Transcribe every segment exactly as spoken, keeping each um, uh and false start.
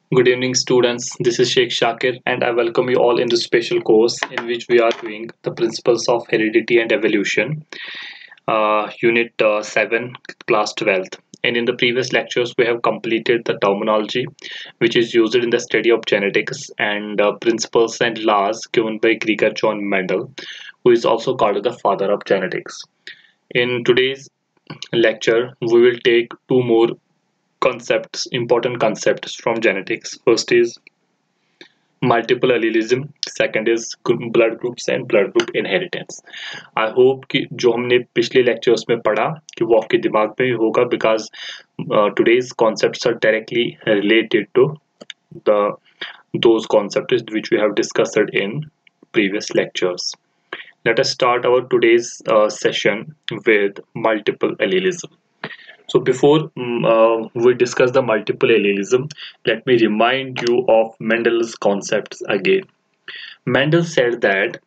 Good evening, students. This is Sheikh Shakir, and I welcome you all in this special course in which we are doing the principles of heredity and evolution, uh, Unit uh, seven, Class twelfth. And in the previous lectures, we have completed the terminology which is used in the study of genetics and uh, principles and laws given by Gregor John Mendel, who is also called the father of genetics. In today's lecture, we will take two more concepts, important concepts from genetics. First is multiple allelism, second is blood groups and blood group inheritance. I hope कि जो हमने पिछले lectures में पढ़ा कि वो आपके दिमाग में ही होगा, because today's concepts are directly related to the those concepts which we have discussed in previous lectures. Let us start our today's uh, session with multiple allelism. So before um, uh, we discuss the multiple allelism, let me remind you of Mendel's concepts again. Mendel said that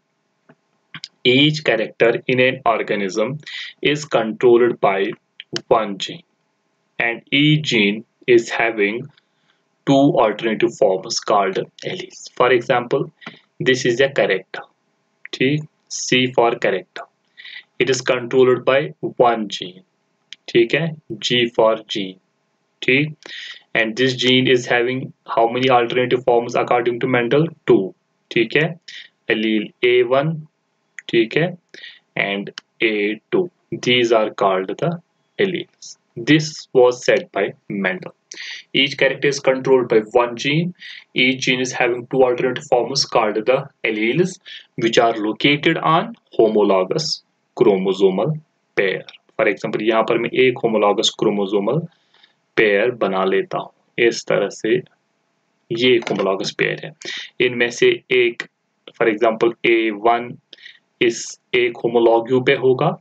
each character in an organism is controlled by one gene, and each gene is having two alternative forms called alleles. For example, this is a character, T, C for character. It is controlled by one gene. ठीक है, G for gene. ठीक, and this gene is having how many alternative forms according to Mendel? Two. ठीक है, allele A one, ठीक है, and A two. These are called the alleles. This was said by Mendel. Each character is controlled by one gene. Each gene is having two alternative forms called the alleles, which are located on homologous chromosomal pair. For example यहाँ पर मैं एक homologous chromosomal pair बना लेता हूँ इस तरह से. ये एक होमोलॉगस पेयर है. इनमें से एक फॉर एग्जाम्पल ए वन इस एक होमोलॉग्यू पे होगा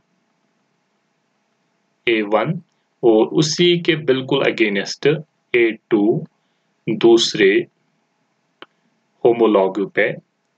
ए वन, और उसी के बिल्कुल अगेंस्ट ए टू दूसरे होमोलॉग्यू पे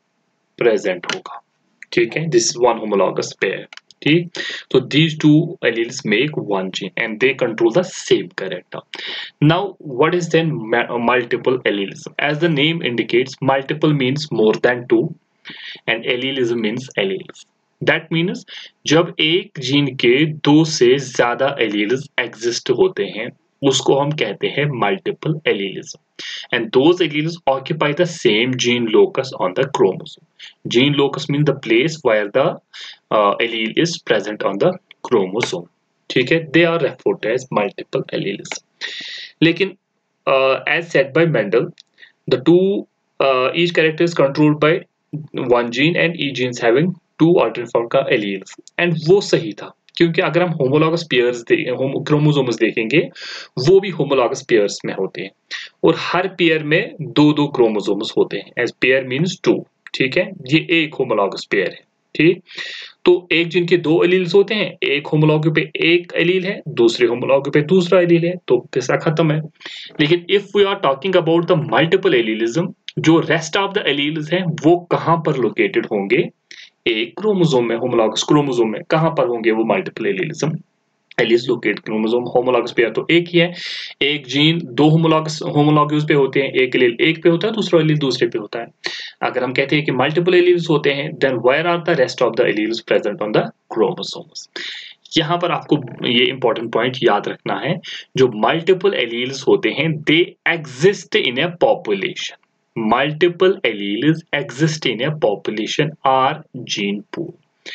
प्रेजेंट होगा. ठीक है, this is one homologous pair. ठीक, so these two alleles make one gene and they control the same character. Now what is then multiple allelism? As the name indicates, multiple means more than two and allelism means alleles. That means जब एक gene के दो से ज्यादा alleles exist होते हैं उसको हम कहते हैं multiple allelism. And those alleles occupy the same gene locus on the chromosome. Gene locus means the place where the uh, allele is present on the chromosome. ठीक है, they are referred as multiple alleles. लेकिन uh, as said by Mendel, the two uh, each character is controlled by one gene and each gene is having two alternate form का alleles. And वो सही था, क्योंकि अगर हम homologous pairs दे chromosomes देखेंगे वो भी होमोलॉगस पेयर्स में होते हैं और हर पेयर में दो दो क्रोमोसोम्स होते हैं. As pair means two. ठीक है, ये एक होमोलॉगस पेयर है. ठीक, तो एक जिन के दो एलील्स होते हैं, एक होमोलॉग्यू पे एक एलील है, दूसरे होमोलॉग्यू पे दूसरा एलील है, तो किस्सा खत्म है. लेकिन if we are talking about the multiple allelism, जो रेस्ट ऑफ द एलील्स हैं वो कहां पर लोकेटेड होंगे? एक क्रोमोसोम में, होमोलॉगस क्रोमोसोम में. कहां पर होंगे वो multiple allelism? Alleles locate chromosome. Homologous pair तो एक ही है. एक जीन दो होमोलॉगस होमोलॉग्यूज पे होते हैं, एक एलील एक पे होता है, दूसरा एलील दूसरे पे होता है. अगर हम कहते हैं कि मल्टीपल एलील्स होते हैं, then where are the rest of the alleles present on the chromosomes? यहाँ पर आपको ये इंपॉर्टेंट पॉइंट याद रखना है. जो मल्टीपल एलील्स होते हैं, they exist in a population. Multiple alleles exist in a population or gene pool.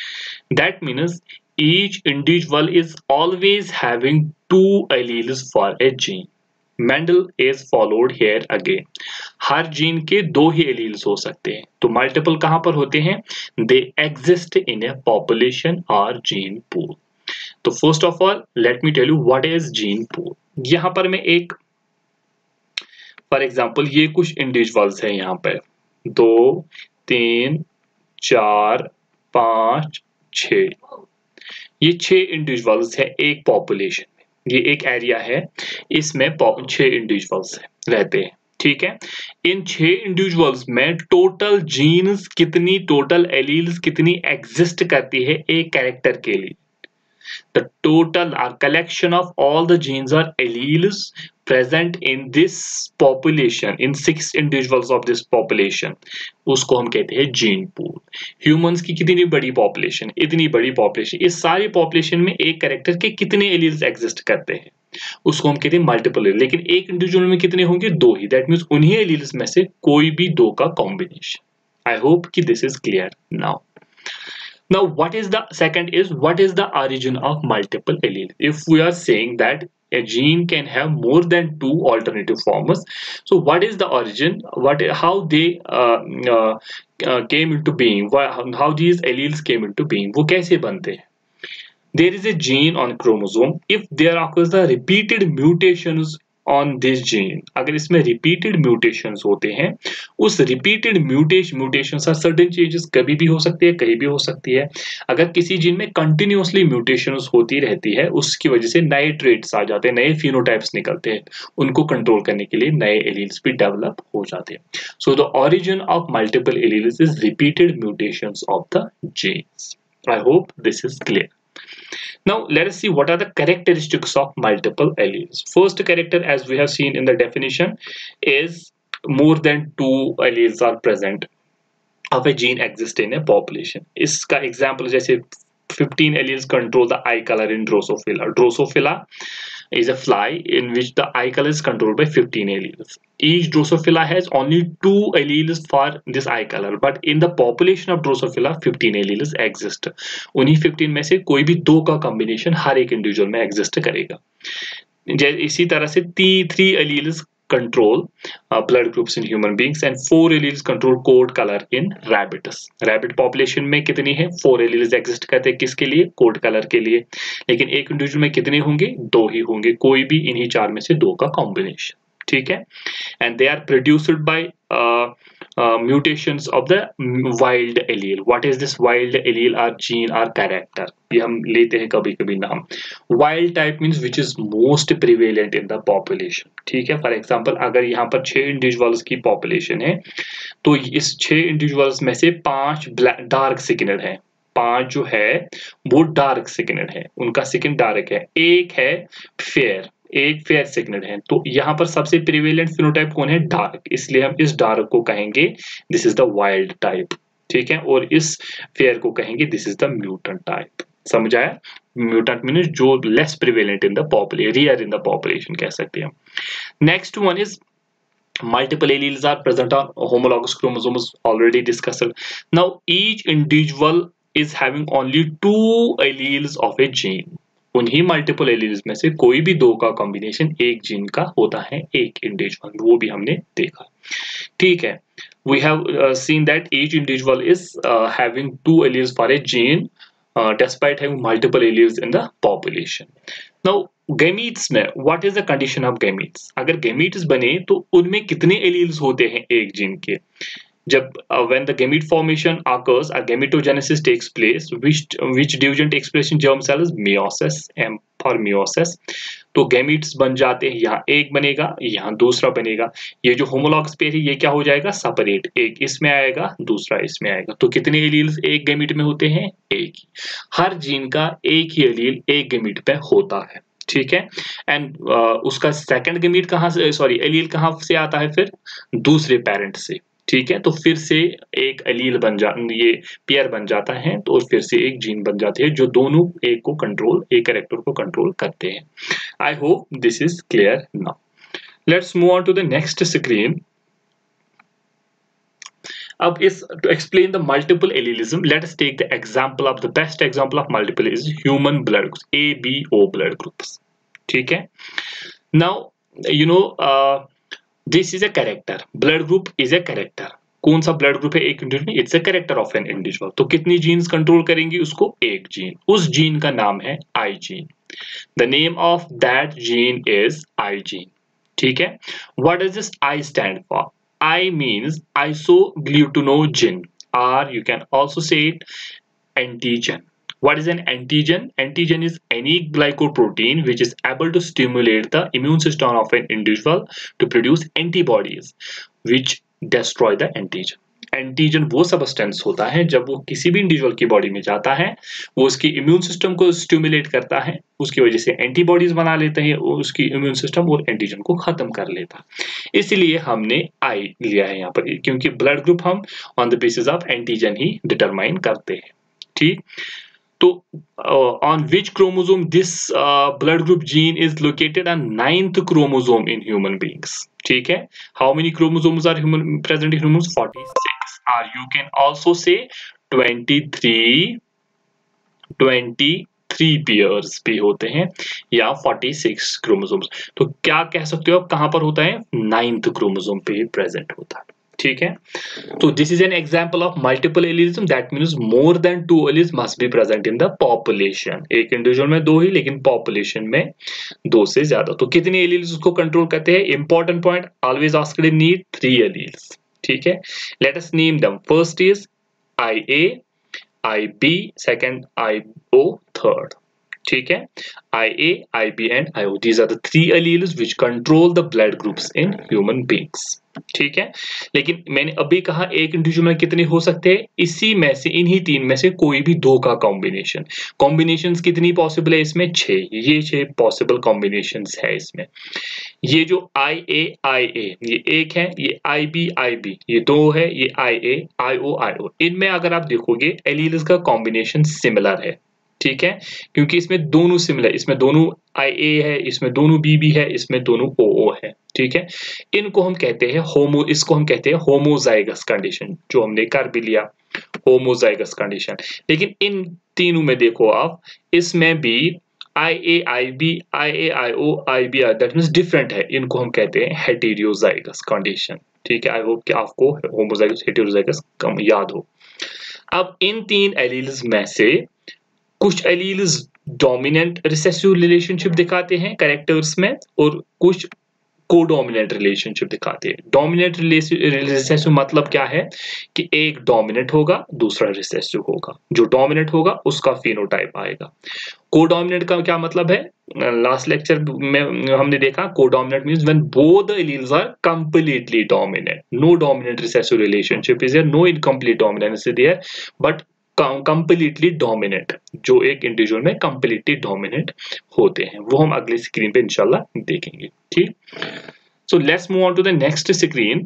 That means each individual is always having two alleles for a gene. Mendel is followed here again. हर gene के दो ही alleles हो सकते हैं. तो multiple कहां पर होते हैं? They exist in a population or gene pool. तो first of all, let me tell you what is gene pool. यहां पर मैं एक फॉर एग्जाम्पल ये कुछ इंडिविजुअल्स हैं यहाँ पे, दो तीन चार पाँच छ, ये छह इंडिविजुअल्स हैं एक पॉपुलेशन में. ये एक एरिया है, इसमें छह इंडिविजुअल्स रहते हैं. ठीक है, इन छह इंडिविजुअल्स में टोटल जीन्स कितनी, टोटल एलील्स कितनी एग्जिस्ट करती है एक कैरेक्टर के लिए? The total or collection of all the genes or alleles present in this population, in six individuals of this population, उसको हम कहते हैं जीन पूल. ह्यूमंस की कितनी बड़ी पॉपुलेशन, इतनी बड़ी पॉपुलेशन, इस सारी पॉपुलेशन में एक कैरेक्टर के कितने एलील्स एग्जिस्ट करते हैं, उसको हम कहते हैं मल्टीपल एलील. लेकिन एक इंडिविजुअल में कितने होंगे, दो ही. दैट मीन्स उन्हीं एलील्स में से कोई भी दो का कॉम्बिनेशन. आई होप कि this is clear now. Now, what is the second is what is the origin of multiple allele? If we are saying that a gene can have more than two alternative forms, so what is the origin? What how they uh, uh, uh, came into being? How these alleles came into being? वो कैसे बनते हैं? There is a gene on chromosome. If there occurs the repeated mutations on this gene, अगर इसमें repeated mutations होते हैं, उस repeated mutation mutations are certain changes कभी भी हो सकती है, कहीं भी हो सकती है. अगर किसी जीन में continuously mutations होती रहती है, उसकी वजह से नए traits आ जाते हैं, नए phenotypes निकलते हैं, उनको control करने के लिए नए alleles भी develop हो जाते हैं. So the origin of multiple alleles is repeated mutations of the genes. I hope this is clear. Now let us see what are the characteristics of multiple alleles. First character, as we have seen in the definition, is more than two alleles are present of a gene exist in a population. इसका example जैसे fifteen alleles control the eye color in Drosophila. Drosophila is a fly in which the eye color is controlled by fifteen alleles. Each Drosophila has only two alleles for this eye color, but in the population of Drosophila fifteen alleles exist. उन्हीं fifteen में से कोई भी दो का combination हर एक individual में exist करेगा. इसी तरह से three alleles control uh, blood groups in human beings and four alleles control coat color in rabbits. Rabbit population में कितनी है, four alleles exist करते हैं किसके लिए, coat color के लिए. लेकिन एक individual में कितने होंगे, दो ही होंगे, कोई भी इन्हीं चार में से दो का combination. ठीक है. And they are produced by uh, uh, mutations of the wild allele. What is this wild allele or gene or character? ये हम लेते हैं कभी कभी नाम. Wild type means which is most prevalent in the population. ठीक है. For example, अगर यहाँ पर छह individuals की population है, तो इस छह individuals में से पांच dark skinned हैं, पांच जो है वो dark skinned है, उनका skin dark है, एक है fair, एक फेयर सिग्नल है. तो यहाँ पर सबसे प्रिवेलेंट फिनोटाइप कौन है, डार्क, इसलिए हम इस डार्क को कहेंगे this is the wild type. ठीक है. और इस फेयर को कहेंगे this is the mutant type. समझ आया? म्यूटेंट मींस जो less prevalent in the population, rare in the population कह सकते हैं. Next one is multiple alleles are present on homologous chromosomes, already discussed. Now each individual is having only two alleles of a gene. उन्हीं multiple alleles में से कोई भी दो का कॉम्बिनेशन एक जीन का होता है एक इंडिविजुअल, वो भी हमने देखा. ठीक है. We have seen that each individual is having two alleles for a gene despite having multiple alleles in the population. Now gametes में what is the condition of gametes? अगर gametes बने तो उनमें कितने alleles होते हैं एक जीन के. जब uh, when the gamete formation occurs, a gametogenesis takes place, which which division takes place in germ cells, meiosis. M for meiosis. तो gametes बन जाते हैं, यहाँ एक बनेगा, यहाँ दूसरा बनेगा. ये जो homologous pair है ये क्या हो जाएगा, separate. एक इसमें आएगा, दूसरा इसमें आएगा. तो कितने एलील्स एक गैमीट में होते हैं, एक ही. हर जीन का एक ही एलील एक गैमीट पे होता है. ठीक है. एंड uh, उसका सेकंड गैमीट कहाँ से, सॉरी एलील कहाँ से आता है, फिर दूसरे पेरेंट से. ठीक है. तो फिर से एक एलील बन जा ये पेयर बन जाता है, तो फिर से एक जीन बन जाती है जो दोनों एक को कंट्रोल, एक कैरेक्टर को कंट्रोल करते हैं. I hope this is clear now. Let's move on to the next screen. अब इस to explain the multiple allelism, let us take the example of the best example of multiple is human blood groups, A B O blood groups. ठीक है. Now you know this is a character, blood group is a character. कौन सा ब्लड group है एक individual में, it's a character of an individual. तो कितनी जीन्स कंट्रोल करेंगी उसको, एक जीन. उस जीन का नाम है I gene. The name of that gene is I gene. ठीक है. What does this I stand for? I means isoagglutinogen, और you can also say it antigen. What is an antigen? Antigen is any glycoprotein which is able to stimulate the immune system of an individual to produce antibodies which destroy the antigen. Antigen वो substance होता है जब वो किसी भी individual की body में जाता है, वो उसकी इम्यून सिस्टम को स्टिमुलेट करता है, उसकी वजह से एंटीबॉडीज बना लेते हैं, उसकी इम्यून सिस्टम और एंटीजन को खत्म कर लेता है। इसलिए हमने आई लिया है यहाँ पर, क्योंकि ब्लड ग्रुप हम on the basis of antigen ही डिटरमाइन करते हैं। ठीक, तो on which chromosome this blood group gene is located on ninth chromosome in human beings. ठीक है, how many chromosomes are human present in humans? Forty six, और you can also say twenty three twenty three pairs भी होते हैं या forty six chromosomes. तो क्या कह सकते हो आप, कहां पर होता है? नाइन्थ क्रोमोसोम पे ही प्रेजेंट होता है। ठीक है, तो this is an example of multiple allelism, that means more than two alleles must be present in the population. एक इंडिविजुअल में दो ही, लेकिन पॉपुलेशन में दो से ज्यादा। तो कितनी एलील्स उसको कंट्रोल करते हैं? Important point, always asked in NEET, three alleles. ठीक है, let us name them. First is I A, I B, second I O, third. ठीक है, I A, I B and I O, these are the three alleles which control the blood groups in human beings। ठीक है, लेकिन मैंने अभी कहा एक individual में कितने हो सकते हैं? इसी में से, इन्हीं तीन में से कोई भी दो का कॉम्बिनेशन। कॉम्बिनेशंस कितनी पॉसिबल है इसमें? छह, ये छह पॉसिबल कॉम्बिनेशंस है इसमें। ये जो आई ए आई ए ये एक है, ये आई बी आई बी ये दो है, ये आई ए आई ओ आई ओ, इनमें अगर आप देखोगे एलील्स का कॉम्बिनेशन सिमिलर है। ठीक है, क्योंकि इसमें दोनों सिमिलर, इसमें दोनों आई ए है, इसमें दोनों बी बी है, इसमें दोनों ओ ओ है। ठीक है, इनको हम कहते हैं होमो, इसको हम कहते हैं होमोजाइगस कंडीशन, जो हमने कर भी लिया, होमोजाइगस कंडीशन। लेकिन इन तीनों में देखो आप, इसमें भी I A I B I A I O I B that means different है, इनको हम कहते हैं हेटेरोजाइगस कंडीशन। ठीक है, आई होप कि आपको होमोजाइगस हेटेरोजाइगस कम याद हो। अब इन तीन एलील्स में से कुछ एलील्स डोमिनेंट रिसेसिव रिलेशनशिप दिखाते हैं कैरेक्टर्स में, और कुछ कोडोमिनेंट रिलेशनशिप दिखाते हैं। डोमिनेंट रिसेसिव मतलब क्या है कि एक डोमिनेंट होगा, दूसरा रिसेसिव होगा। जो डोमिनेंट होगा उसका फिनोटाइप आएगा। कोडोमिनेंट का क्या मतलब है? लास्ट लेक्चर में हमने देखा, codominant means when both the alleles are completely dominant. No dominant recessive relationship is there, no incomplete dominance is there, but completely dominant, जो एक इंडिविजुअल में कंप्लीटली डोमिनेंट होते हैं, वो हम अगली स्क्रीन पे इंशाल्लाह देखेंगे। ठीक, so let's move on to the next screen.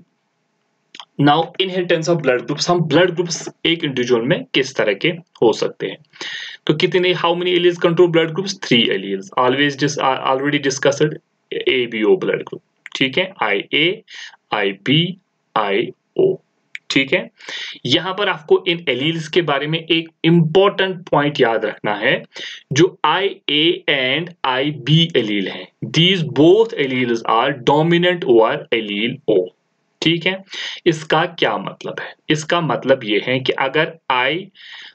Now inheritance of blood groups, हम ब्लड ग्रुप्स एक इंडिविजुअल में किस तरह के हो सकते हैं। तो कितने, how many alleles control blood groups? Three alleles, always this already discussed A B O blood group. ठीक है, आई ए आई बी आई ओ। ठीक है, यहां पर आपको इन एलील्स के बारे में एक इंपॉर्टेंट पॉइंट याद रखना है। जो I A and I B allele हैं, these both alleles are dominant over allele O. ठीक है, इसका क्या मतलब है? इसका मतलब यह है कि अगर आई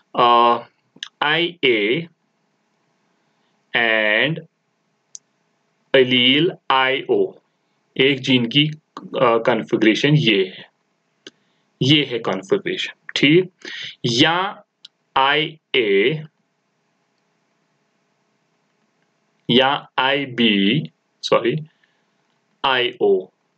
आई ए एंड एलील आई ओ, एक जीन की कॉन्फ़िगरेशन uh, ये है, ये है कॉन्फ़िगरेशन। ठीक, या आई ए या आई बी सॉरी आई ओ,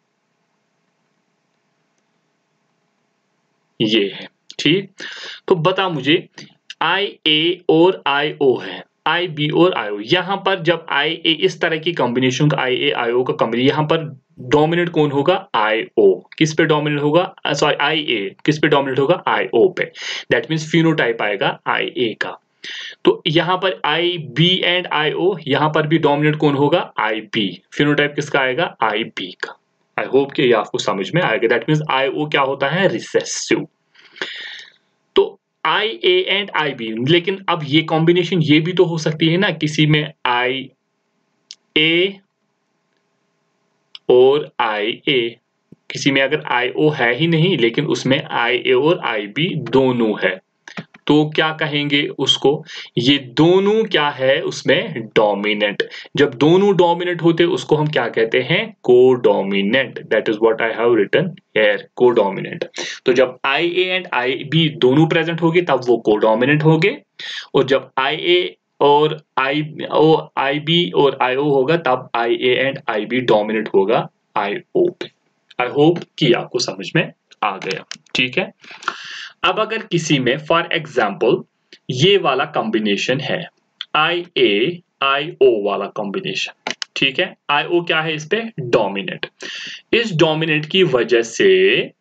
ये है। ठीक, तो बता मुझे, आई ए और आई ओ है, आई बी और आई ओ, यहां पर जब आई ए इस तरह की कॉम्बिनेशन का आई ए आई ओ का कॉम्बिनेशन, यहां पर डोमिनेट कौन होगा? आई ओ। किस पे डोमिनेट होगा? सॉरी आई ए किस पे डोमिनेट होगा? आई ओ पे। दैट मींस फिनोटाइप आएगा आई ए का। तो यहां पर आई बी एंड आई ओ, यहां पर भी डोमिनेट कौन होगा? आई बी। फिनोटाइप किसका आएगा? आई बी का। आई होप कि ये आपको समझ में आएगा। दैट मींस आई ओ क्या होता है? रिसेसिव। तो आई ए एंड आई बी, लेकिन अब ये कॉम्बिनेशन ये भी तो हो सकती है ना, किसी में आई ए और आई ए, किसी में अगर आई ओ है ही नहीं लेकिन उसमें आई ए और आई बी दोनों है, तो क्या कहेंगे उसको? ये दोनों क्या है उसमें? डोमिनेंट। जब दोनों डोमिनेंट होते उसको हम क्या कहते हैं? Codominant. That is what I have written here, codominant. तो जब I A and I B दोनों प्रेजेंट होंगे तब वो कोडोमिनेंट होंगे, और जब आई ए और आई ओ आई बी और आई ओ होगा तब I A and I B dominant होगा आई ओ पे। आई होप कि आपको समझ में आ गया। ठीक है। अब अगर किसी में फॉर एग्जाम्पल ये वाला कॉम्बिनेशन है आई ए आई ओ वाला कॉम्बिनेशन, ठीक है, आई ओ क्या है इस पे डोमिनेंट, इस डोमिनेंट की वजह से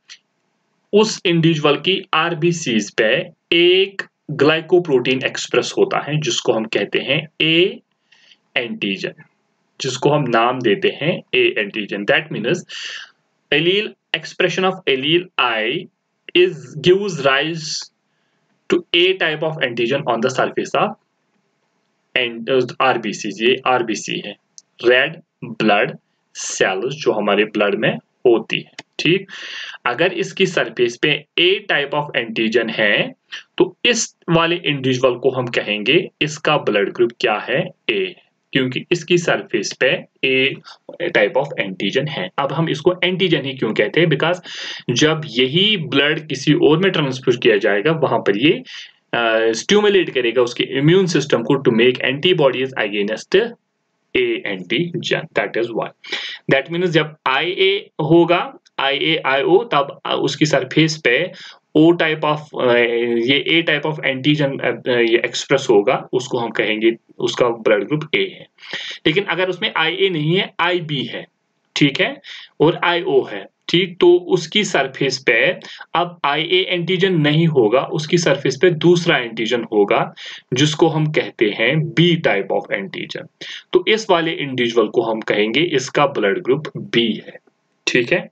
उस इंडिविजुअल की आरबीसीज पे एक ग्लाइकोप्रोटीन एक्सप्रेस होता है जिसको हम कहते हैं ए एंटीजन, जिसको हम नाम देते हैं A antigen. That means allele expression of allele I is gives rise to A type of antigen on the surface of and uh, R B Cs। ये R B C है, red blood cells जो हमारे blood में होती है, ठीक। अगर इसकी सरफेस पे A टाइप ऑफ एंटीजन है तो इस वाले इंडिविजुअल को हम कहेंगे इसका ब्लड ग्रुप क्या है, A, क्योंकि इसकी सरफेस पे ए टाइप ऑफ एंटीजन है। अब हम इसको एंटीजन ही क्यों कहते हैं, बिकॉज जब यही ब्लड किसी और में ट्रांसफर किया जाएगा वहां पर ये स्टिमुलेट uh, करेगा उसके इम्यून सिस्टम को to make antibodies against A antigen. That is why, that means जब आई ए होगा आई ए आई ओ तब उसकी सरफेस पे ओ टाइप ऑफ ये ए टाइप ऑफ एंटीजन ये एक्सप्रेस होगा, उसको हम कहेंगे उसका ब्लड ग्रुप ए है। लेकिन अगर उसमें आई ए नहीं है, आई बी है, ठीक है, और आई ओ है, ठीक, तो उसकी सरफेस पे अब आई ए एंटीजन नहीं होगा, उसकी सरफेस पे दूसरा एंटीजन होगा जिसको हम कहते हैं बी टाइप ऑफ एंटीजन। तो इस वाले इंडिविजुअल को हम कहेंगे इसका ब्लड ग्रुप बी है, ठीक है।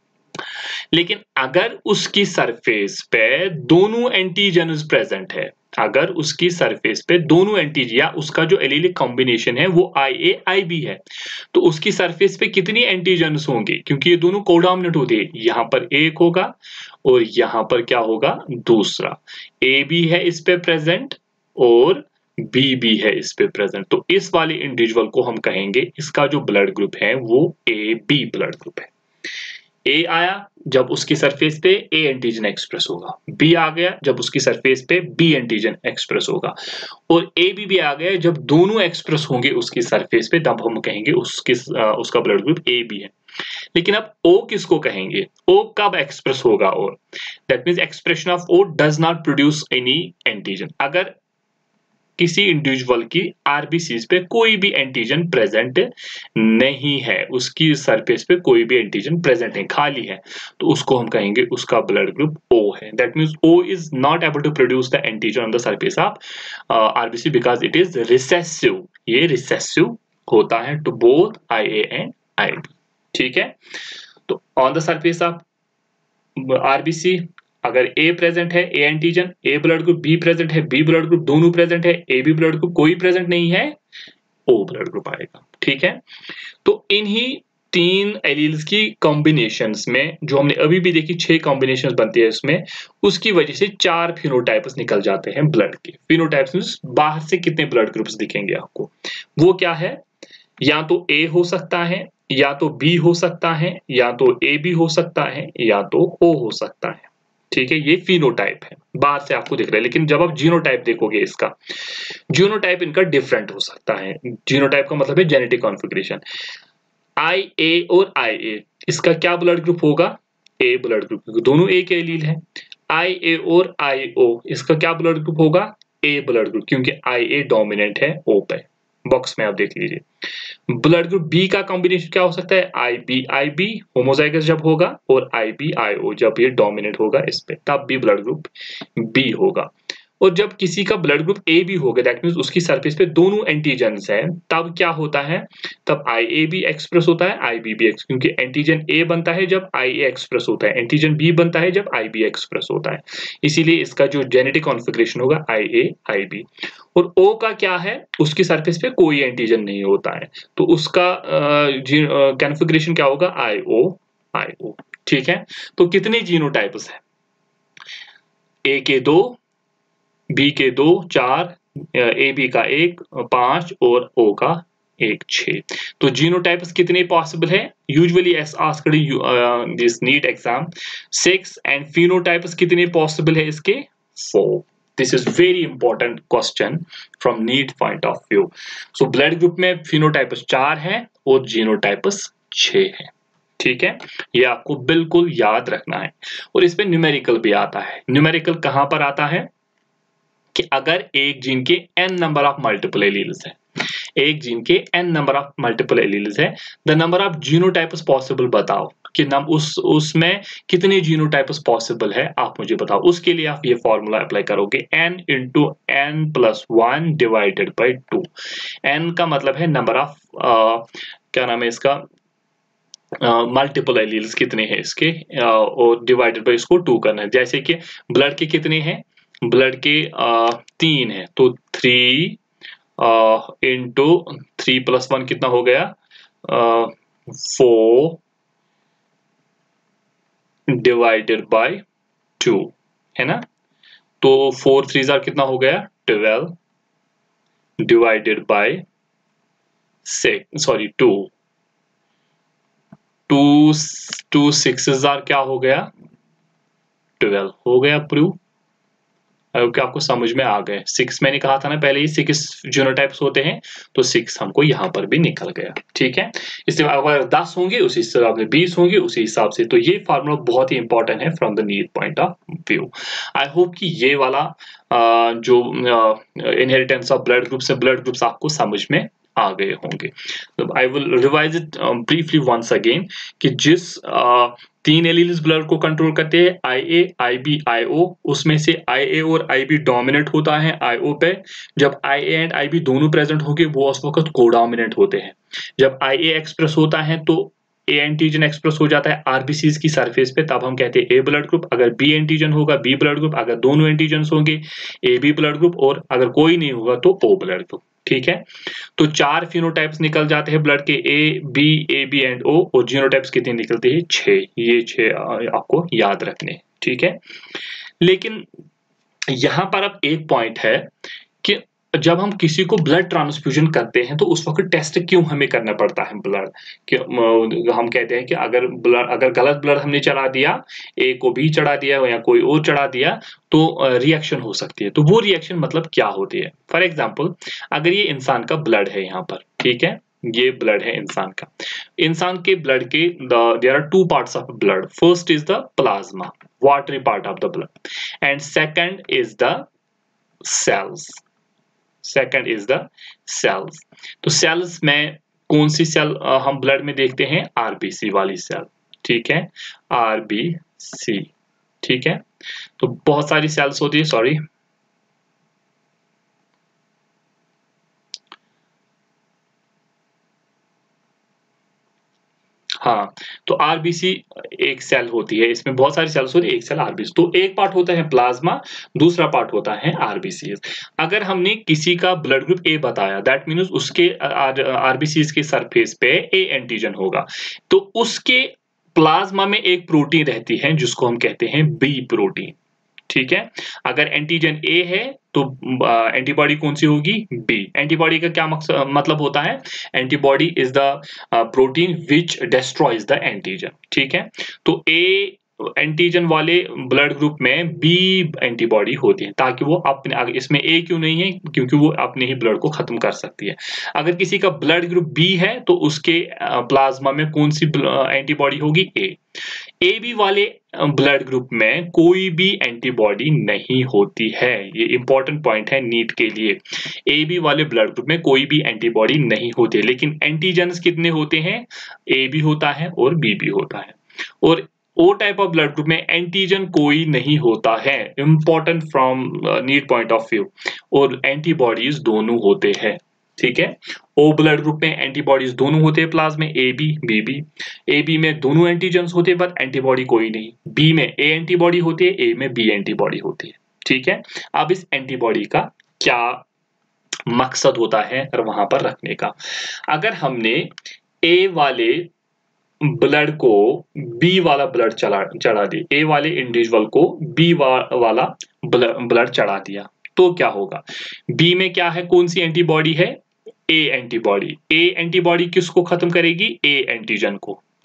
लेकिन अगर उसकी सरफेस पे दोनों एंटीजन प्रेजेंट है, अगर उसकी सरफेस पे दोनों एंटीजन या उसका जो एलीलिक कॉम्बिनेशन है वो आई ए आई बी है, तो उसकी सरफेस पे कितनी एंटीजन होंगे, क्योंकि ये दोनों कोडॉमिनेंट होते हैं, यहाँ पर एक होगा और यहाँ पर क्या होगा दूसरा, ए बी है इस पे प्रेजेंट और बी भी है इस पे प्रेजेंट। तो इस वाले इंडिविजुअल को हम कहेंगे इसका जो ब्लड ग्रुप है वो ए बी ब्लड ग्रुप है। ए आया जब उसकी सरफेस पे ए एंटीजन एक्सप्रेस होगा, बी आ गया जब उसकी सरफेस पे बी एंटीजन एक्सप्रेस होगा, और ए बी भी आ गया जब दोनों एक्सप्रेस होंगे उसकी सरफेस पे, तब हम कहेंगे उसकी उसका ब्लड ग्रुप ए बी है। लेकिन अब ओ किसको कहेंगे, ओ कब एक्सप्रेस होगा, और that means expression of O does not produce any antigen. अगर किसी इंडिविजुअल की आरबीसीज पे कोई भी एंटीजन प्रेजेंट नहीं है, उसकी सरफेस पे कोई भी एंटीजन प्रेजेंट नहीं, खाली है, तो उसको हम कहेंगे उसका ब्लड ग्रुप ओ है। That means O is not able to produce the antigen on the surface of RBC because it is recessive, ये रिसेसिव होता है to both I A and I B, ठीक है। तो on the surface of RBC अगर A present है A antigen, A blood group, B present है B blood group, दोनों प्रेजेंट है, ए बी ब्लड ग्रुप, कोई प्रेजेंट नहीं है, ओ ब्लड ग्रुप आएगा, ठीक है। तो इन्हीं तीन एलील्स की कॉम्बिनेशंस में जो हमने अभी भी देखी छह कॉम्बिनेशंस बनती है इसमें, उसकी वजह से चार फिनोटाइप्स निकल जाते हैं ब्लड के। फिनोटाइप्स मींस बाहर से कितने ब्लड ग्रुप्स दिखेंगे आपको, वो क्या है, या तो ए हो सकता है, या तो बी हो सकता है, या तो ए बी हो सकता है, या तो ओ हो सकता है, ठीक है। ये फिनोटाइप है, बाहर से आपको दिख रहा है। लेकिन जब आप जीनोटाइप देखोगे इसका, जीनोटाइप इनका डिफरेंट हो सकता है। जीनोटाइप का मतलब है जेनेटिक कॉन्फ़िगरेशन। आई ए और आई ए इसका क्या ब्लड ग्रुप होगा, ए ब्लड ग्रुप, क्योंकि दोनों ए के एलील है। आई ए और आई ओ इसका क्या ब्लड ग्रुप होगा, ए ब्लड ग्रुप, क्योंकि आई ए डोमिनेंट है ओ पे। बॉक्स में आप देख लीजिए। ब्लड ग्रुप बी का कॉम्बिनेशन क्या हो सकता है, I B I B homozygous जब होगा, और आई बी आई ओ जब ये डोमिनेंट होगा इस पे, तब भी ब्लड ग्रुप बी होगा। और जब किसी का ब्लड ग्रुप ए बी होगा, दैट मींस उसकी सरफेस पे दोनों एंटीजन्स हैं, तब क्या होता है, तब आई ए बी एक्सप्रेस होता है, आई बी बी एक्स, क्योंकि एंटीजन ए बनता है जब आई ए एक्सप्रेस होता है, एंटीजन बी बनता है जब आई बी एक्सप्रेस होता है। इसीलिए इसका जो जेनेटिक कॉन्फ़िगरेशन होगा आई ए आई बी। और ओ का क्या है, उसकी सरफेस पे कोई एंटीजन नहीं होता है, तो उसका कॉन्फ़िगरेशन क्या होगा, आई ओ आई ओ, ठीक है। तो कितने जीनोटाइप्स हैं, ए के दो, बी के दो, चार, ए बी का एक, पांच, और ओ का एक, छह। तो जीनोटाइप्स कितने पॉसिबल है, usually asked this NEET exam six, and phenotypes कितने पॉसिबल है इसके, four. This is very important question from NEET point of view. So blood group में फिनोटाइप्स चार है और जीनोटाइप्स छह है, ठीक है, ये आपको बिल्कुल याद रखना है। और इसमें न्यूमेरिकल भी आता है। न्यूमेरिकल कहां पर आता है कि अगर एक जीन के n number of multiple alleles है, एक जीन के n number of multiple alleles है, the number of genotypes possible बताओ कि नम उस उसमें कितने जीनोटाइप्स पॉसिबल है, आप मुझे बताओ। उसके लिए आप ये फॉर्मूला अप्लाई करोगे, n into n plus one divided by two. n का मतलब है नंबर ऑफ क्या नाम है इसका, मल्टीपल एलील्स कितने हैं इसके, uh, और डिवाइडेड बाई इसको टू करना है। जैसे कि ब्लड के कितने हैं, ब्लड के uh, तीन है, तो three into three plus one कितना हो गया, फोर डिवाइडेड बाई टू, है ना। तो फोर थ्री जार कितना हो गया, twelve divided by six, sorry two, two two six जार क्या हो गया, ट्वेल्व हो गया प्रूव। कि आपको समझ में आ गए। सिक्स मैंने कहा था ना पहले ही सिक्स जीनोटाइप्स होते हैं, तो सिक्स हमको यहाँ पर भी निकल गया। ठीक है, इससे अगर दस होंगे उसी हिसाब से, बीस होंगे उसी हिसाब से। तो ये फार्मूला बहुत ही इंपॉर्टेंट है from the NEET point of view. I hope कि ये वाला जो इनहेरिटेंस ऑफ ब्लड ग्रुप से ब्लड ग्रुप्स आपको समझ में आ गए होंगे। I will revise it briefly once again कि जिस uh, तीन एलील्स ब्लड को कंट्रोल करते हैं, आई ए, आई बी, आई ओ, उसमें से आई ए और आई बी डोमिनेट होता है आई ओ पे। जब I A and I B दोनों प्रेजेंट होंगे वो उस वक्त कोडोमिनेंट होते हैं। जब आई ए एक्सप्रेस होता है तो ए एंटीजन एक्सप्रेस हो जाता है आरबीसीज की सरफेस पे, तब हम कहते हैं ए ब्लड ग्रुप। अगर बी एंटीजन होगा बी ब्लड ग्रुप, अगर दोनों एंटीजन होंगे ए बी ब्लड ग्रुप, और अगर कोई नहीं होगा तो ओ ब्लड ग्रुप। ठीक है, तो चार फिनोटाइप्स निकल जाते हैं ब्लड के, A B, A B and O, और जीनोटाइप्स कितने निकलते हैं, छह। ये छह आपको याद रखने। ठीक है, लेकिन यहां पर अब एक पॉइंट है कि जब हम किसी को ब्लड ट्रांसफ्यूजन करते हैं तो उस वक्त टेस्ट क्यों हमें करना पड़ता है ब्लड कि हम कहते हैं कि अगर ब्लड अगर गलत ब्लड हमने चढ़ा दिया, ए को बी चढ़ा दिया या कोई और चढ़ा दिया, तो रिएक्शन हो सकती है। तो वो रिएक्शन मतलब क्या होती है। फॉर एग्जाम्पल, अगर ये इंसान का ब्लड है यहाँ पर, ठीक है, ये ब्लड है इंसान का। इंसान के ब्लड के there are two parts of blood. First is the plasma, watery part of the blood, and second is the cells. Second is the cells. तो सेल्स में कौन सी सेल हम ब्लड में देखते हैं, आरबीसी वाली सेल। ठीक है, आरबीसी। ठीक है, तो बहुत सारी सेल्स होती है, सॉरी हाँ, तो आरबीसी एक सेल होती है, इसमें बहुत सारी सेल्स होती है, एक सेल आरबीसी। तो एक पार्ट होता है प्लाज्मा, दूसरा पार्ट होता है आरबीसी। अगर हमने किसी का ब्लड ग्रुप ए बताया, दैट मीन्स उसके आरबीसी के सरफेस पे ए एंटीजन होगा, तो उसके प्लाज्मा में एक प्रोटीन रहती है जिसको हम कहते हैं बी प्रोटीन। ठीक है, अगर एंटीजन ए है तो एंटीबॉडी कौन सी होगी, बी। एंटीबॉडी का क्या मकसद मतलब होता है, antibody is the protein which destroys the antigen. ठीक है, तो ए एंटीजन वाले ब्लड ग्रुप में बी एंटीबॉडी होती है, ताकि वो अपने, इसमें ए क्यों नहीं है, क्योंकि वो अपने ही ब्लड को खत्म कर सकती है। अगर किसी का ब्लड ग्रुप बी है तो उसके प्लाज्मा में कौन सी एंटीबॉडी होगी, ए। ए बी वाले ब्लड ग्रुप में कोई भी एंटीबॉडी नहीं होती है। ये इंपॉर्टेंट पॉइंट है नीट के लिए। ए बी वाले ब्लड ग्रुप में कोई भी एंटीबॉडी नहीं होती है, लेकिन एंटीजन्स कितने होते हैं, ए भी होता है और बी भी होता है। और O type of blood group में एंटीजन कोई नहीं होता है, important from NEET point of view, और एंटीबॉडीज दोनों होते हैं। ठीक है, ओ ब्लड ग्रुप में एंटीबॉडीज दोनों होते हैं, plasma A B, B B. A B में दोनों एंटीजन्स होते हैं पर एंटीबॉडी कोई नहीं। बी में ए एंटीबॉडी होती है, ए में बी एंटीबॉडी होती है। ठीक है, अब इस एंटीबॉडी का क्या मकसद होता है वहां पर रखने का। अगर हमने ए वाले ब्लड को बी वाला ब्लड चला चढ़ा दिया, ए वाले इंडिविजुअल को बी वा, वाला ब्लड चढ़ा दिया, तो क्या होगा, बी में क्या है, कौन सी एंटीबॉडी है, ए एंटीबॉडी। ए एंटीबॉडी किसको खत्म करेगी, ए एंटीजन को।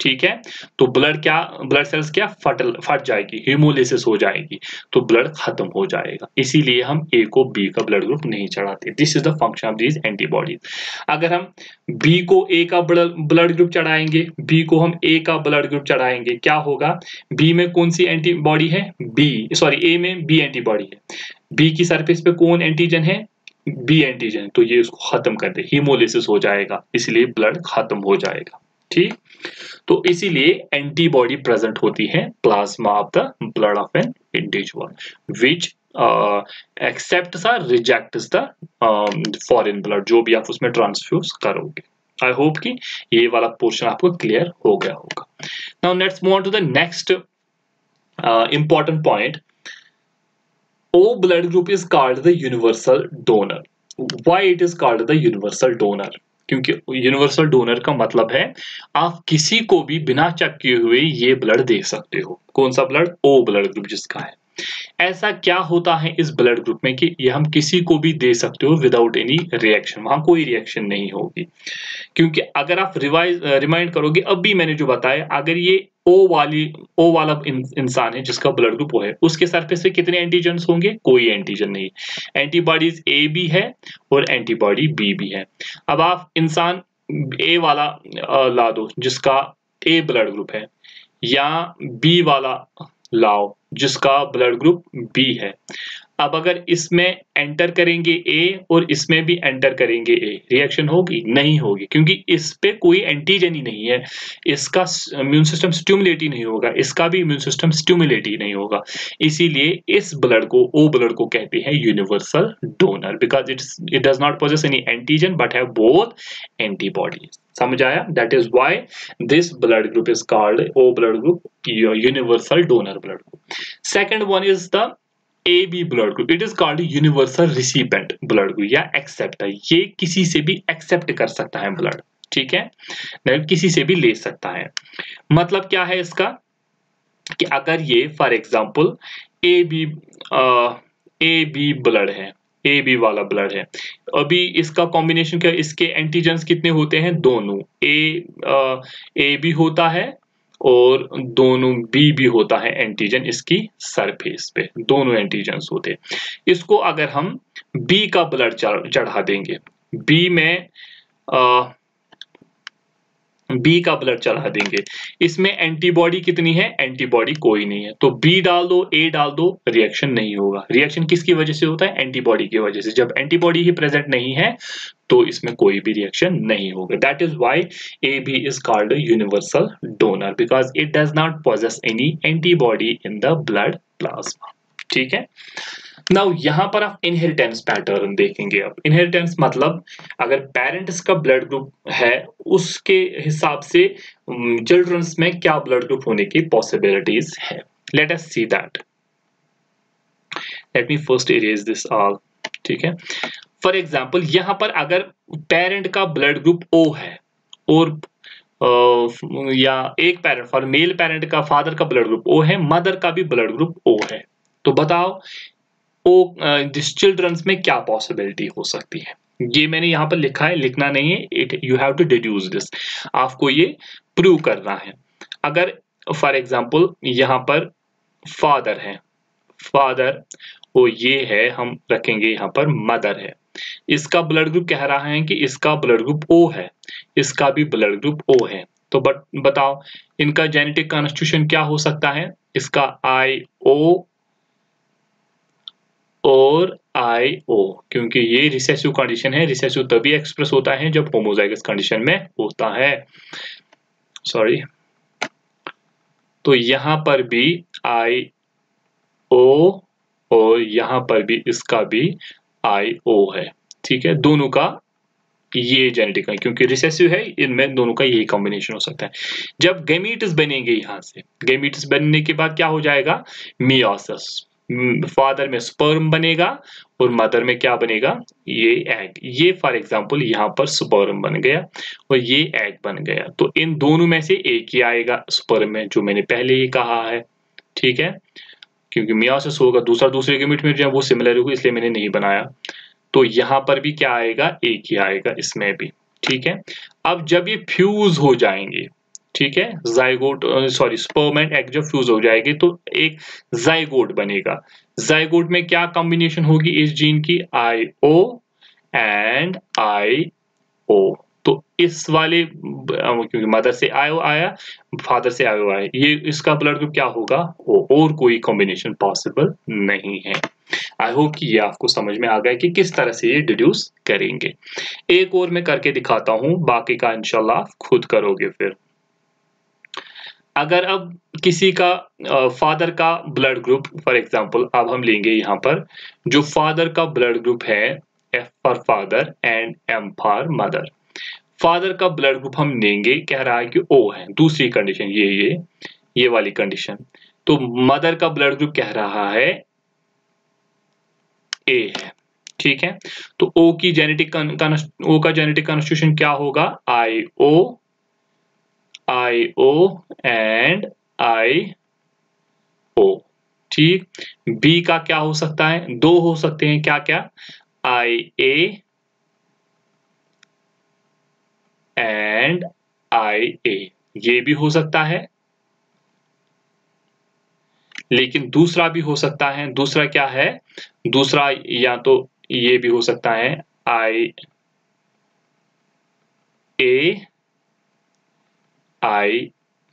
ठीक है। तो ब्लड क्या ब्लड सेल्स क्या फट फट जाएगी, हीमोलिसिस हो जाएगी, तो ब्लड खत्म हो जाएगा। इसीलिए हम ए को बी का ब्लड ग्रुप नहीं चढ़ाते। This is the function of these antibodies. अगर हम बी को ए का ब्लड ग्रुप चढ़ाएंगे, बी को हम ए का ब्लड ग्रुप चढ़ाएंगे, क्या होगा, बी में कौन सी एंटीबॉडी है, बी सॉरी ए में बी एंटीबॉडी है, बी की सरफेस पे कौन एंटीजन है, बी एंटीजन, तो ये उसको खत्म कर दे, हीमोलिसिस हो जाएगा, इसलिए ब्लड खत्म हो जाएगा। ठीक, तो इसीलिए एंटीबॉडी प्रेजेंट होती है plasma of the blood of an individual which accepts और रिजेक्ट्स द फॉरेन ब्लड, जो भी आप उसमें ट्रांसफ्यूज करोगे। आई होप कि ये वाला पोर्शन आपको क्लियर हो गया होगा। Now let's move on to the next important point. O blood group is called the universal donor. Why it is called the universal donor? क्योंकि यूनिवर्सल डोनर का मतलब है आप किसी को भी बिना चेक किए हुए ये ब्लड दे सकते हो। कौन सा ब्लड, ओ ब्लड ग्रुप जिसका है। ऐसा क्या होता है इस ब्लड ग्रुप में कि ये हम किसी को भी दे सकते हो विदाउट एनी रिएक्शन, वहां कोई रिएक्शन नहीं होगी। क्योंकि अगर आप रिवाइज रिमाइंड करोगे, अब भी मैंने जो बताया, अगर ये ओ वाली ओ वाला इंसान है जिसका ब्लड ग्रुप ओ है, उसके सरफेस पे कितने एंटीजन्स होंगे, कोई एंटीजन नहीं। एंटीबॉडीज ए भी है और एंटीबॉडी बी भी है। अब आप इंसान ए वाला ला दो जिसका ए ब्लड ग्रुप है, या बी वाला लाओ जिसका ब्लड ग्रुप बी है। अब अगर इसमें एंटर करेंगे ए और इसमें भी एंटर करेंगे ए, रिएक्शन होगी, नहीं होगी, क्योंकि इस पे कोई एंटीजन ही नहीं है, इसका इम्यून सिस्टम स्टिमुलेट ही नहीं होगा, इसका भी इम्यून सिस्टम स्टिमुलेट ही नहीं होगा। इसीलिए इस ब्लड को, ओ ब्लड को कहते हैं universal donor, because it's it does not possess any antigen but have both antibodies. समझ आया? That is why this blood group is called O blood group, universal donor blood group. Second one is the A B blood group. It is called universal recipient blood group या acceptor. ये किसी से भी accept कर सकता है blood, ठीक है, मतलब किसी से भी ले सकता है। मतलब क्या है इसका कि अगर ये for example A B A B blood है, A B वाला ब्लड है, अभी इसका कॉम्बिनेशन क्या, इसके एंटीजन्स कितने होते हैं, दोनों A A B होता है और दोनों बी भी होता है एंटीजन इसकी सरफेस पे, दोनों एंटीजन्स होते हैं। इसको अगर हम बी का ब्लड चढ़ा देंगे, बी में आ, बी का ब्लड चढ़ा देंगे, इसमें एंटीबॉडी कितनी है, एंटीबॉडी कोई नहीं है, तो बी डाल दो, ए डाल दो, रिएक्शन नहीं होगा। रिएक्शन किसकी वजह से होता है, एंटीबॉडी की वजह से। जब एंटीबॉडी ही प्रेजेंट नहीं है तो इसमें कोई भी रिएक्शन नहीं होगा। That is why A B is called universal donor, because it does not possess any antibody in the blood plasma. ठीक है, नाउ यहाँ पर आप इनहेरिटेंस पैटर्न देखेंगे। अब इनहेरिटेंस मतलब अगर पेरेंट्स का ब्लड ग्रुप है उसके हिसाब से चिल्ड्रंस में क्या ब्लड ग्रुप होने की पॉसिबिलिटीज है। Let us see that. Let me first erase this all. ठीक है, फॉर एग्जाम्पल यहाँ पर अगर पेरेंट का ब्लड ग्रुप ओ है और Uh, या एक पेरेंट फॉर मेल पेरेंट का, फादर का ब्लड ग्रुप ओ है, मदर का भी ब्लड ग्रुप ओ है, तो बताओ ओ दिस चिल्ड्रंस में क्या पॉसिबिलिटी हो सकती है। ये मैंने यहाँ पर लिखा है, लिखना नहीं है, it you have to deduce this, आपको ये प्रूव करना है। अगर फॉर एग्जांपल यहाँ पर फादर है, फादर वो ये है, हम रखेंगे यहाँ पर मदर है, इसका ब्लड ग्रुप कह रहा है कि इसका ब्लड ग्रुप ओ है, इसका भी ब्लड ग्रुप ओ है, तो बट बताओ इनका जेनेटिक कॉन्स्टिट्यूशन क्या हो सकता है, इसका आई ओ और आई ओ, क्योंकि ये रिसेसिव कंडीशन है। रिसेसिव तभी एक्सप्रेस होता है जब होमोजाइगस कंडीशन में होता है, सॉरी। तो यहां पर भी आई ओ और यहां पर भी इसका भी आई ओ है, ठीक है, दोनों का ये जेनेटिक है, क्योंकि रिसेसिव है, इनमें दोनों का यही कॉम्बिनेशन हो सकता है। जब गैमीट्स बनेंगे, यहां से गैमीट्स बनने के बाद क्या हो जाएगा, मियोसिस, फादर में स्पर्म बनेगा और मदर में क्या बनेगा, ये एग। ये फॉर एग्जांपल यहाँ पर स्पर्म बन गया और ये एग बन गया, तो इन दोनों में से एक ही आएगा स्पर्म में, जो मैंने पहले ही कहा है, ठीक है, क्योंकि मियोसिस होगा, दूसरा दूसरे गैमीट में जो है वो सिमिलर होगा, इसलिए मैंने नहीं बनाया। तो यहाँ पर भी क्या आएगा, एक ही आएगा इसमें भी, ठीक है। अब जब ये फ्यूज हो जाएंगे, ठीक है, zygote sorry sperm and egg जब फ्यूज हो जाएगी तो एक जाइगोट बनेगा। जाइगोट में क्या कॉम्बिनेशन होगी इस जीन की, आई ओ एंड आई ओ। तो इस वाले क्योंकि मदर से आयो आया, फादर से आयो आया, ये इसका ब्लड ग्रुप क्या होगा, ओ, और कोई कॉम्बिनेशन पॉसिबल नहीं है। आई होप कि ये आपको समझ में आ गया कि किस तरह से ये डिड्यूस करेंगे। एक और मैं करके दिखाता हूं, बाकी का इंशाल्लाह आप खुद करोगे। फिर अगर अब किसी का फादर का ब्लड ग्रुप फॉर एग्जांपल अब हम लेंगे यहाँ पर, जो फादर का ब्लड ग्रुप है F for father and M for mother. Father का ब्लड ग्रुप हम लेंगे, कह रहा है कि ओ है, दूसरी कंडीशन ये ये ये वाली कंडीशन। तो मदर का ब्लड ग्रुप कह रहा है ए है, ठीक है। तो ओ की जेनेटिक ओ का जेनेटिक कॉन्स्टिट्यूशन क्या होगा, I O I O and I ओ, ठीक। बी का क्या हो सकता है, दो हो सकते हैं, क्या क्या, आई ए एंड आई ए, ये भी हो सकता है। लेकिन दूसरा भी हो सकता है, दूसरा क्या है, दूसरा या तो ये भी हो सकता है आई ए आई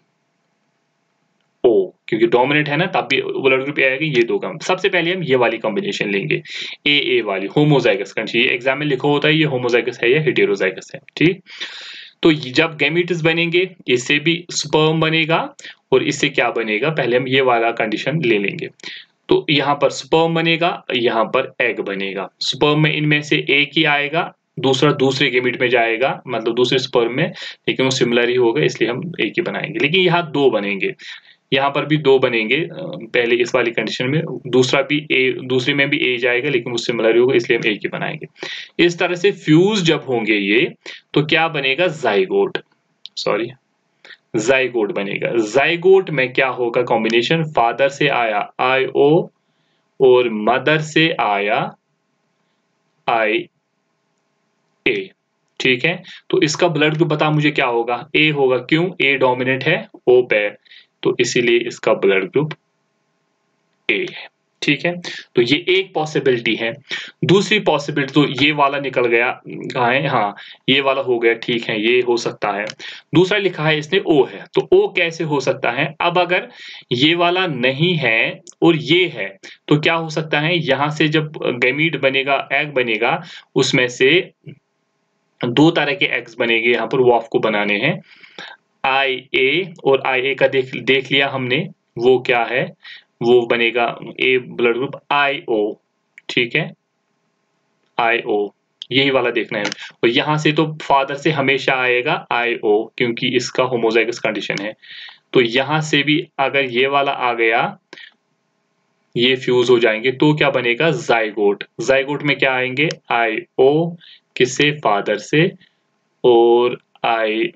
ओ, क्योंकि डोमिनेंट है ना तब भी ब्लड ग्रुप आएगा, ये दो का। सबसे पहले हम ये वाली कॉम्बिनेशन लेंगे, ए ए वाली होमोजाइगस कंडीशन। ये एग्जाम में लिखा होता है ये होमोजाइगस है या हेटेरोजाइगस है, ठीक। तो जब गैमीट्स बनेंगे इससे भी स्पर्म बनेगा और इससे क्या बनेगा, पहले हम ये वाला कंडीशन ले लेंगे। तो यहाँ पर स्पर्म बनेगा, यहाँ पर एग बनेगा। स्पर्म में इनमें से एक ही आएगा, दूसरा दूसरे गैमीट में जाएगा, मतलब दूसरे स्पर्म में, लेकिन वो सिमिलर ही होगा इसलिए हम एक ही बनाएंगे। लेकिन यहाँ दो बनेंगे, यहाँ पर भी दो बनेंगे, पहले इस वाली कंडीशन में, दूसरा भी ए, दूसरे में भी ए जाएगा लेकिन वो सिमिलर ही होगा इसलिए हम एक ही बनाएंगे। इस तरह से फ्यूज जब होंगे ये, तो क्या बनेगा, जाइगोट, सॉरी जाइगोट बनेगा। जाइगोट में क्या होगा कॉम्बिनेशन, फादर से आया आई ओ और मदर से आया आई ए, ठीक है। तो इसका ब्लड ग्रुप बता मुझे क्या होगा, ए होगा, क्यों, ए डोमिनेंट है ओ पे, तो इसीलिए इसका ब्लड ग्रुप ए है, ठीक है। तो ये एक पॉसिबिलिटी है। दूसरी पॉसिबिलिटी तो ये वाला निकल गया, कहाँ है, हाँ ये वाला हो गया, ठीक है, ये हो सकता है। दूसरा लिखा है इसने ओ है, तो ओ कैसे हो सकता है, अब अगर ये वाला नहीं है और ये है तो क्या हो सकता है, यहाँ से जब गैमीट बनेगा, एग बनेगा, उसमें से दो तरह के एग्स बनेंगे, यहाँ पर वो आपको बनाने हैं। आई ए और आई ए का देख देख लिया हमने, वो क्या है, वो बनेगा ए ब्लड ग्रुप आई ओ, ठीक है, आई ओ, यही वाला देखना है। और यहाँ से तो फादर से हमेशा आएगा आई ओ क्योंकि इसका होमोजाइगस कंडीशन है। तो यहाँ से भी अगर ये वाला आ गया, ये फ्यूज हो जाएंगे तो क्या बनेगा, जाइगोट। जाइगोट में क्या आएंगे, आई ओ किससे, फादर से, और आई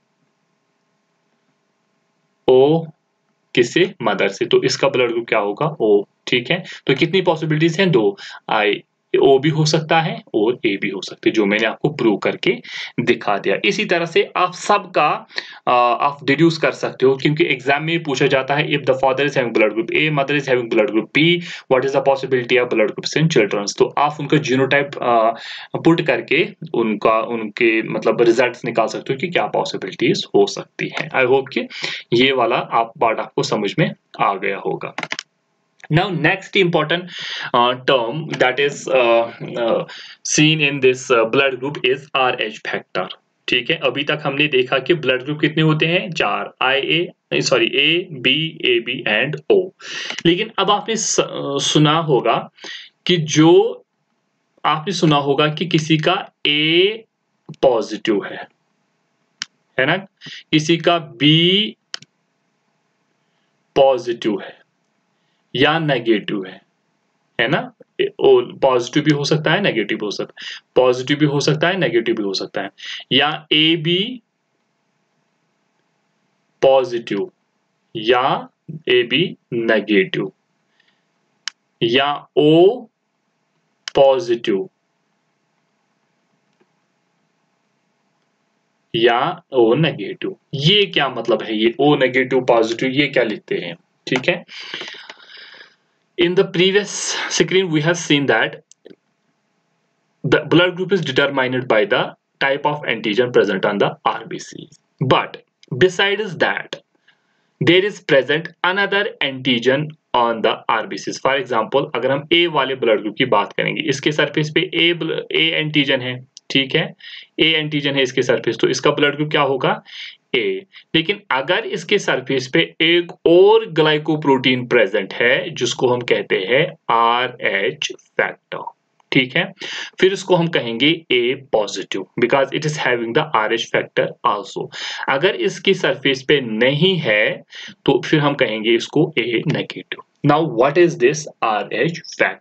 ओ किससे, मदर से। तो इसका ब्लड ग्रुप क्या होगा, ओ, ठीक है। तो कितनी पॉसिबिलिटीज हैं, दो, आई ओ भी हो सकता है और ए भी हो सकते हैं, जो मैंने आपको प्रूव करके दिखा दिया। इसी तरह से आप सबका आप डिड्यूस कर सकते हो, क्योंकि एग्जाम में पूछा जाता है, if the father is having blood group A, mother is having blood group B, what is the possibility of blood groups in childrens. तो आप उनका जीनोटाइप पुट करके उनका उनके मतलब रिजल्ट्स निकाल सकते हो कि क्या पॉसिबिलिटीज हो सकती है। आई होप कि ये वाला आप पार्ट आपको समझ में आ गया होगा। Now next important uh, term that is uh, uh, seen in this uh, blood group is R H factor, ठीक है। अभी तक हमने देखा कि ब्लड ग्रुप कितने होते हैं, चार, I A sorry A B A B and O. लेकिन अब आपने सुना होगा कि जो आपने सुना होगा कि किसी का ए पॉजिटिव है है ना, किसी का बी पॉजिटिव है या नेगेटिव है है ना। पॉजिटिव भी हो सकता है, नेगेटिव भी हो सकता है, पॉजिटिव भी हो सकता है, नेगेटिव भी हो सकता है, या ए बी पॉजिटिव या ए बी नेगेटिव, या ओ पॉजिटिव या ओ नेगेटिव। ये क्या मतलब है, ये ओ नेगेटिव पॉजिटिव ये क्या लिखते हैं, ठीक है। In the previous screen we have seen that the blood group is determined by the type of antigen present on the R B C. But besides that, there is present another antigen on the R B Cs. For example, अगर हम A वाले blood group की बात करेंगे, इसके surface पे A A antigen है, ठीक है, A एंटीजन है इसके सरफेस, तो इसका ब्लड ग्रुप क्या होगा, A। लेकिन अगर इसके सरफेस पे एक और ग्लाइकोप्रोटीन प्रेजेंट है जिसको हम कहते हैं आर एच फैक्टर, ठीक है, फिर इसको हम कहेंगे A positive because it is having the R H factor also. अगर इसकी सरफेस पे नहीं है तो फिर हम कहेंगे इसको A negative. Now what is this R H factor?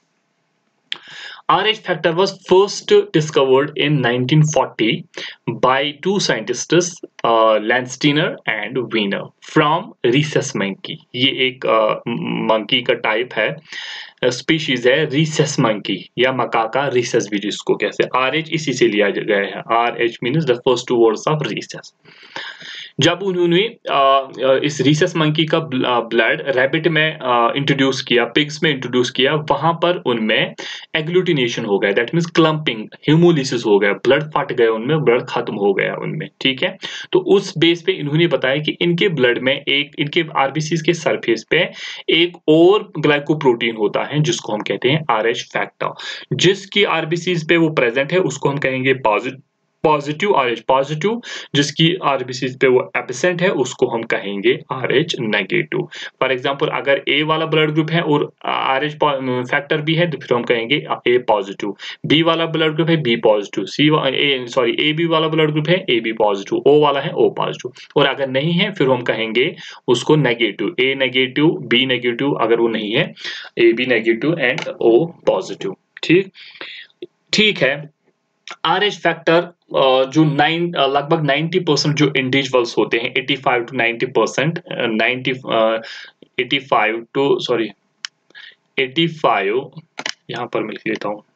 R H factor was first discovered in nineteen forty by two scientists, uh, Landsteiner and Wiener, from rhesus monkey. ये एक मंकी uh, का टाइप है, species है rhesus monkey या मकाका rhesus भी जिसको कहते हैं। R H इसी से लिया गया है, R H means the first two words of rhesus। जब उन्होंने इस रीसस मंकी का ब्लड रैबिट में इंट्रोड्यूस किया, पिग्स में इंट्रोड्यूस किया, वहां पर उनमें एग्लूटिनेशन हो गया, दैट मींस क्लंपिंग, हीमोलिसिस हो गया, ब्लड फट गए उनमें, ब्लड खत्म हो गया उनमें, ठीक है। तो उस बेस पे इन्होंने बताया कि इनके ब्लड में एक, इनके आरबीसीज के सरफेस पे एक और ग्लाइकोप्रोटीन होता है जिसको हम कहते हैं आर एच फैक्टर। जिसकी आरबीसीज पे वो प्रेजेंट है उसको हम कहेंगे positive positive R H positive, जिसकी आरबीसी पे वो एब्सेंट है उसको हम कहेंगे R H negative. For example अगर ए वाला ब्लड ग्रुप है और आर एच फैक्टर भी है तो फिर हम कहेंगे ए पॉजिटिव। बी वाला ब्लड ग्रुप है B positive, C A sorry A B वाला ब्लड ग्रुप है ए बी पॉजिटिव, ओ वाला है ओ पॉजिटिव, और अगर नहीं है फिर हम कहेंगे उसको negative, A negative B negative, अगर वो नहीं है A B negative and O positive, ठीक ठीक है। आर एच फैक्टर जो नाइन लगभग नाइंटी परसेंट जो इंडिविजुअल्स होते हैं, eighty five to ninety percent, ninety eighty five to sorry eighty five यहां पर मैं लिख लेता हूं,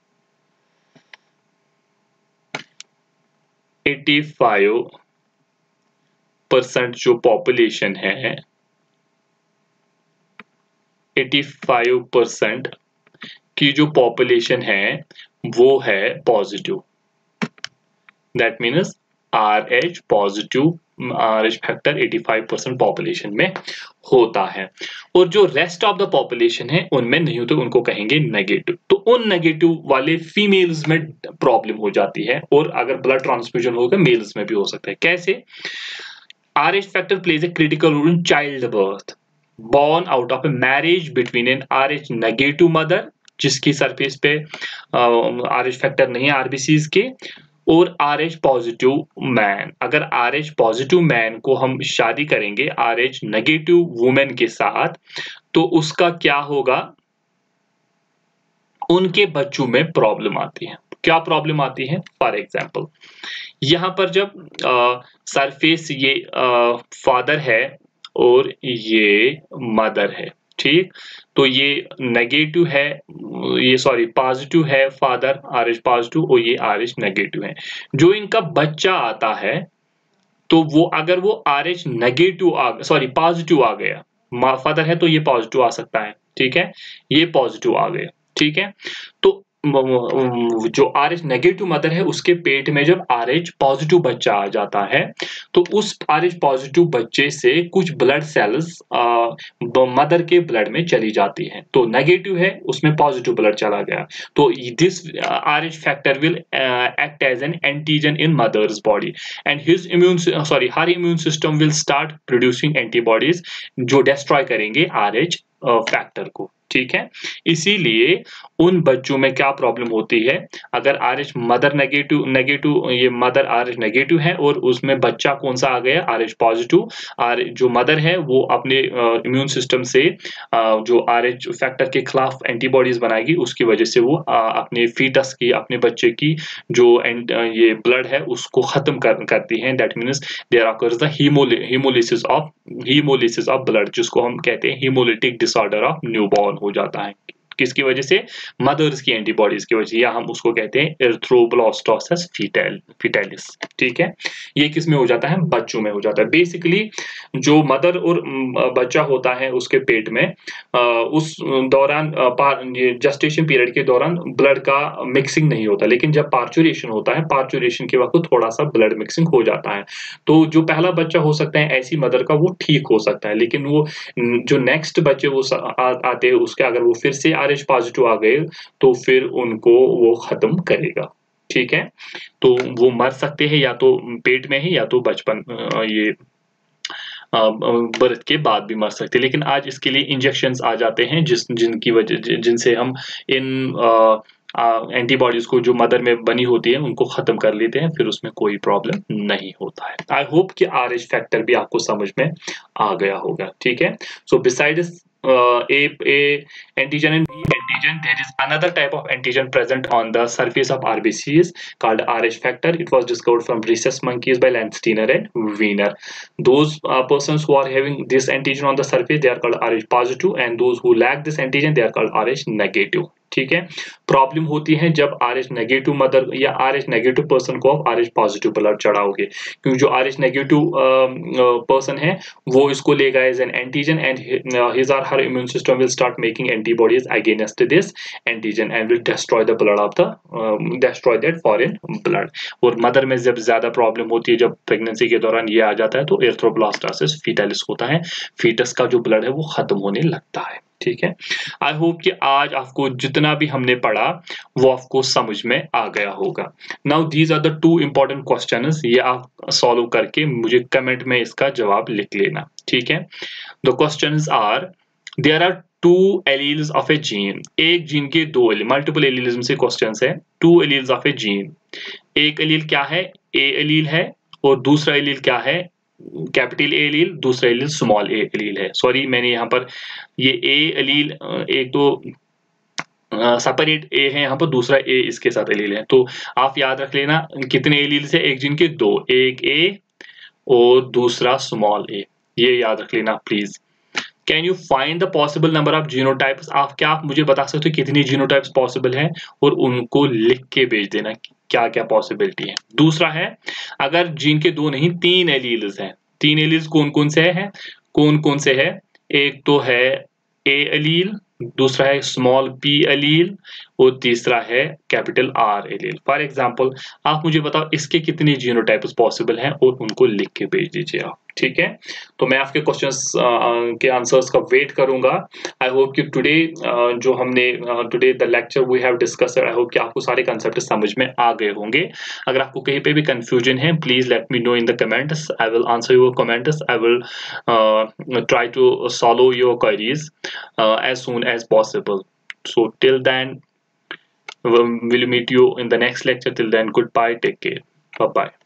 एटी फाइव परसेंट जो पॉपुलेशन है, एटी फाइव परसेंट की जो पॉपुलेशन है वो है positive, that means are H positive R H factor eighty five percent population में होता है, और जो रेस्ट ऑफ द पॉपुलेशन है उनमें नहीं होते, उनको कहेंगे नेगेटिव। तो उन नेगेटिव वाले फीमेल्स में प्रॉब्लम हो जाती है, और अगर ब्लड ट्रांसफ्यूजन होगा मेल्स में भी हो सकता है। कैसे? R H factor plays a critical role in child birth born out of a marriage between an R H negative mother जिसकी सरफेस पे आर एच फैक्टर नहीं है आरबीसीज के, और आर एच पॉजिटिव मैन। अगर आर एच पॉजिटिव मैन को हम शादी करेंगे आर एच नेगेटिव वुमेन के साथ तो उसका क्या होगा, उनके बच्चों में प्रॉब्लम आती है। क्या प्रॉब्लम आती है? फॉर एग्जाम्पल यहां पर जब सरफेस ये फादर है और ये मदर है, ठीक, तो ये नेगेटिव है, ये सॉरी पॉजिटिव है फादर आर एच पॉजिटिव और ये आर एच नेगेटिव है। जो इनका बच्चा आता है तो वो अगर वो आर एच नेगेटिव आ सॉरी पॉजिटिव आ गया, फादर है तो ये पॉजिटिव आ सकता है, ठीक है, ये पॉजिटिव आ गया, ठीक है। तो जो आर एच नेगेटिव मदर है उसके पेट में जब आर एच पॉजिटिव बच्चा आ जाता है तो उस आर एच पॉजिटिव बच्चे से कुछ ब्लड सेल्स मदर के ब्लड में चली जाती है, तो नेगेटिव है उसमें पॉजिटिव ब्लड चला गया, तो this R H factor will act as an antigen in mother's body and his immune sorry her immune system will start producing antibodies जो डिस्ट्रॉय करेंगे आर एच फैक्टर को, ठीक है। इसीलिए उन बच्चों में क्या प्रॉब्लम होती है, अगर R H mother negative negative ये मदर आर एच नेगेटिव है और उसमें बच्चा कौन सा आ गया आर एच पॉजिटिव, आर जो मदर है वो अपने इम्यून सिस्टम से आ, जो आर एच फैक्टर के खिलाफ एंटीबॉडीज बनाएगी, उसकी वजह से वो आ, अपने फीटस की अपने बच्चे की जो एंट, ये ब्लड है उसको खत्म कर, करती है। That means there occurs the haemolysis of haemolysis of blood जिसको हम कहते हैं हीमोलिटिक डिसऑर्डर ऑफ न्यूबॉर्न हो जाता है, किसकी वजह से? मदर्स की एंटीबॉडीज की वजह, या हम उसको कहते हैं एरिथ्रोब्लास्टोसिस फीटल फीटैलिस। ठीक है, ये किस में हो जाता है? बच्चों में हो जाता है। बेसिकली जो मदर और बच्चा होता है उसके पेट में, उस दौरान जेस्टेशन पीरियड के दौरान ब्लड का मिक्सिंग नहीं होता, लेकिन जब पार्चुरेशन होता है, पार्चुरेशन के वक्त थोड़ा सा ब्लड मिक्सिंग हो जाता है। तो जो पहला बच्चा हो सकता है ऐसी मदर का, वो ठीक हो सकता है, लेकिन वो जो नेक्स्ट बच्चे वो आ, आते हैं उसके, अगर वो फिर से आर एच पॉजिटिव आ गए तो फिर उनको वो खत्म करेगा। ठीक है, तो वो मर सकते हैं या तो पेट में ही, या तो बचपन ये बर्थ के बाद भी मर सकते हैं। लेकिन आज इसके लिए इंजेक्शंस आ जाते हैं जिस जिनकी वजह जिनसे हम इन एंटीबॉडीज को जो मदर में बनी होती है उनको खत्म कर लेते हैं, फिर उसमें कोई प्रॉब्लम नहीं होता है। आई होप कि आर एच फैक्टर भी आपको समझ में आ गया होगा। ठीक है, so besides Uh, A, A antigen and B antigen, there is another type of antigen present on the surface of R B Cs called R H factor. It was discovered from rhesus monkeys by Landsteiner and Wiener. Those uh, persons who are having this antigen on the surface, they are called R H positive, and those who lack this antigen, they are called R H negative. ठीक है, problem होती है जब R H negative mother या R H negative person को आप R H positive blood चढ़ाओगे, क्योंकि जो आर एच नेगेटिव पर्सन है वो इसको लेगा as an antigen, and his और her immune system will start making antibodies against this antigen and will destroy the blood of the destroy that foreign blood. और मदर में जब ज्यादा प्रॉब्लम होती है, जब प्रेगनेंसी के दौरान ये आ जाता है, तो एरिथ्रोब्लास्टोसिस फीटैलिस होता है, फीटस का जो ब्लड है वो खत्म होने लगता है। ठीक है, आई होप कि आज आपको जितना भी हमने पढ़ा वो आपको समझ में आ गया होगा। Now these are the two important questions, ये आप सॉल्व करके मुझे कमेंट में इसका जवाब लिख लेना। ठीक है, the questions are, there are two alleles of a gene, एक जीन के दो एलील, मल्टीपल एलीलिज्म से क्वेश्चंस है। Two alleles of a gene, एक एलील क्या है? ए एलील है, और दूसरा एलील क्या है? कैपिटल ए एलील, दूसरा एलील स्मॉल ए एलील है। सॉरी, मैंने यहाँ पर ये ए एलील, एक तो सेपरेट ए है यहाँ पर, दूसरा ए इसके साथ एलील है, तो आप याद रख लेना कितने एलील से? एक जीन के दो, एक ए और दूसरा स्मॉल ए, ये याद रख लेना please. Can you find the possible number of genotypes, आप क्या आप मुझे बता सकते हो कितनी जीनोटाइप्स पॉसिबल है, और उनको लिख के भेज देना क्या क्या पॉसिबिलिटी है। दूसरा है, अगर जीन के दो नहीं तीन एलील्स हैं, तीन एलील्स कौन कौन से हैं? कौन कौन से है? एक तो है ए एलील, दूसरा है स्मॉल पी एलील, और तीसरा है capital R allele. For example आप मुझे बताओ इसके कितने जीनोटाइप्स पॉसिबल हैं, और उनको लिख के भेज दीजिए आप। ठीक है, तो मैं आपके क्वेश्चंस के आंसर्स का वेट करूंगा। आई होप कि टुडे जो हमने today the lecture we have discussed, I hope कि आपको सारे कंसेप्ट समझ में आ गए होंगे। अगर आपको कहीं पे भी कंफ्यूजन है, please let me know in the comments, I will answer your comments, I will try to solve your queries as soon as possible. So till then, we'll meet you in the next lecture. Till then, goodbye, take care, bye bye.